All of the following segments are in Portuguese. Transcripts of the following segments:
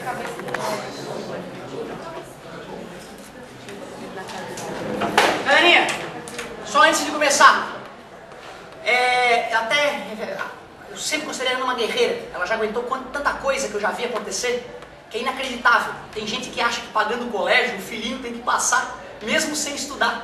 Galerinha, só antes de começar, eu sempre considerei ela uma guerreira. Ela já aguentou tanta coisa que eu já vi acontecer, que é inacreditável. Tem gente que acha que pagando o colégio, o filhinho tem que passar, mesmo sem estudar.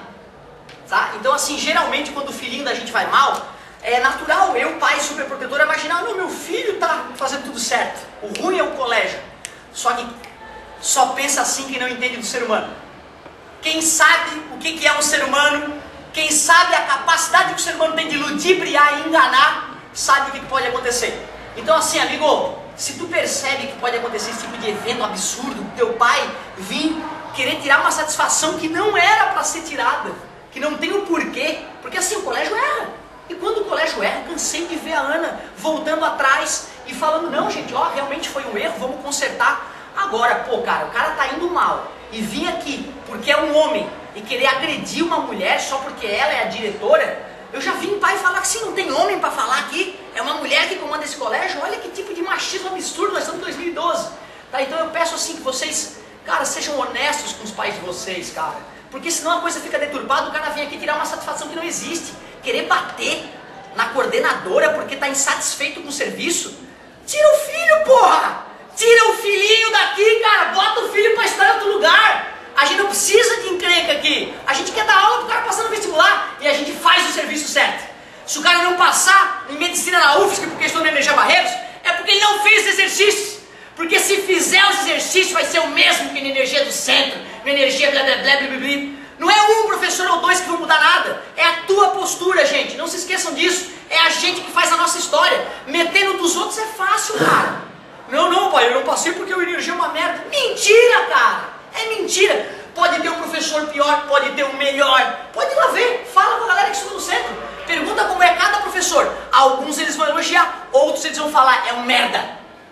Tá? Então assim, geralmente quando o filhinho da gente vai mal, é natural eu, pai superprotetor, imaginar, não, meu filho tá fazendo tudo certo. O ruim é o colégio. Só que só pensa assim quem não entende do ser humano. Quem sabe o que é um ser humano, quem sabe a capacidade que o ser humano tem de ludibriar e enganar, sabe o que pode acontecer. Então assim, amigo, se tu percebe que pode acontecer esse tipo de evento absurdo, teu pai vir querer tirar uma satisfação que não era para ser tirada, que não tem o porquê, porque assim, o colégio erra. E quando o colégio erra, cansei de ver a Ana voltando atrás e falando, não gente, ó, realmente foi um erro, vamos consertar. Agora, pô, cara, o cara tá indo mal e vir aqui porque é um homem e querer agredir uma mulher só porque ela é a diretora, eu já vi um pai falar que se não tem homem pra falar aqui, é uma mulher que comanda esse colégio, olha que tipo de machismo absurdo, nós estamos em 2012. Tá, então eu peço assim que vocês, cara, sejam honestos com os pais de vocês, cara, porque senão a coisa fica deturpada, o cara vem aqui tirar uma satisfação que não existe, querer bater na coordenadora porque tá insatisfeito com o serviço. Tira o filho, porra! Tira o filhinho daqui, cara, bota o filho pra estar em outro lugar. A gente não precisa de encrenca aqui. A gente quer dar aula pro cara passar no vestibular e a gente faz o serviço certo. Se o cara não passar em medicina na UFSC porque estou na Energia Barreiros, é porque ele não fez exercícios. Porque se fizer os exercícios vai ser o mesmo que na Energia do Centro, na Energia blá blá blá blá blá blá. Não é um professor ou dois que vão mudar nada. É a tua postura, gente. Não se esqueçam disso. É a gente que faz a nossa história. Metendo dos outros é fácil, cara. Não, pai, eu não passei porque o Energia é uma merda. Mentira, cara. É mentira. Pode ter um professor pior, pode ter um melhor. Pode ir lá ver. Fala com a galera que estuda no centro. Pergunta como é cada professor. Alguns eles vão elogiar, outros eles vão falar, é um merda.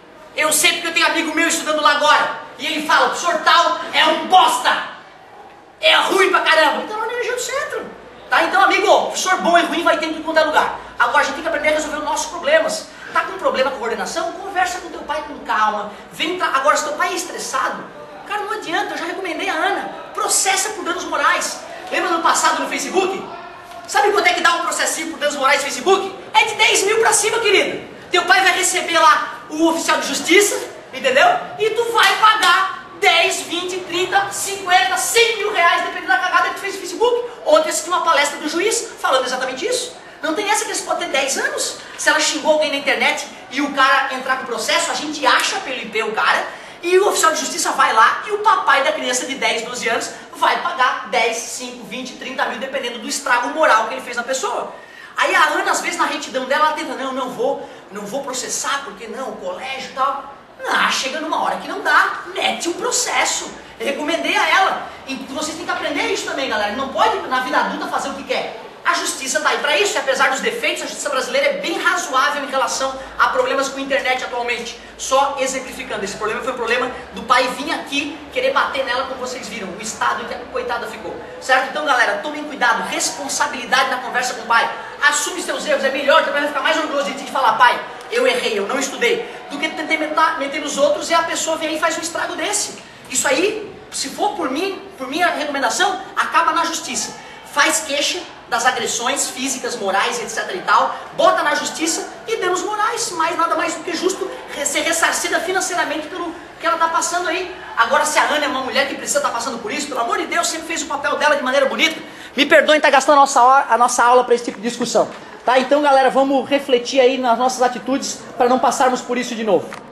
Eu sei porque eu tenho amigo meu estudando lá agora. E ele fala, o professor tal é um bosta. É ruim pra caramba. Então é uma Energia do Centro. Tá? Então, amigo, professor bom e ruim vai ter em tudo quanto é lugar. Agora a gente tem que aprender a resolver os nossos problemas. Tá com um problema com coordenação? Conversa com teu pai com calma. Agora, se teu pai é estressado, cara, não adianta, eu já recomendei a Ana. Processa por danos morais. Lembra no passado no Facebook? Sabe quanto é que dá um processinho por danos morais no Facebook? É de 10 mil pra cima, querido. Teu pai vai receber lá o oficial de justiça, entendeu? E tu vai pagar 10, 20, 30, 50, 100 mil reais, dependendo da cagada que tu fez no Facebook. Ontem eu assisti uma palestra do juiz falando exatamente isso. Não tem essa que eles podem ter 10 anos. Se ela xingou alguém na internet e o cara entrar com o processo, a gente acha pelo IP o cara e o oficial de justiça vai lá e o papai da criança de 10, 12 anos vai pagar 10, 5, 20, 30 mil, dependendo do estrago moral que ele fez na pessoa. Aí a Ana, às vezes, na retidão dela, ela tenta, não vou processar, porque não, o colégio e tal. Não, chega numa hora que não dá, mete um processo. Eu recomendei a ela. E vocês têm que aprender isso também, galera. Não pode, na vida adulta, fazer o que quer. A justiça está aí para isso, e apesar dos defeitos, a justiça brasileira é bem razoável em relação a problemas com a internet atualmente. Só exemplificando, esse problema foi o problema do pai vir aqui querer bater nela, como vocês viram, o estado em que a coitada ficou. Certo? Então, galera, tomem cuidado, responsabilidade na conversa com o pai. Assume seus erros, é melhor, também vai ficar mais orgulhoso de ti de falar, pai, eu errei, eu não estudei, do que tentar meter nos outros e a pessoa vem aí e faz um estrago desse. Isso aí, se for por mim, por minha recomendação, acaba na justiça. Faz queixa das agressões físicas, morais, etc e tal, bota na justiça e danos morais, mas nada mais do que justo ser ressarcida financeiramente pelo que ela está passando aí. Agora, se a Ana é uma mulher que precisa estar passando por isso, pelo amor de Deus, sempre fez o papel dela de maneira bonita, me perdoem estar gastando a nossa aula para esse tipo de discussão. Tá? Então, galera, vamos refletir aí nas nossas atitudes para não passarmos por isso de novo.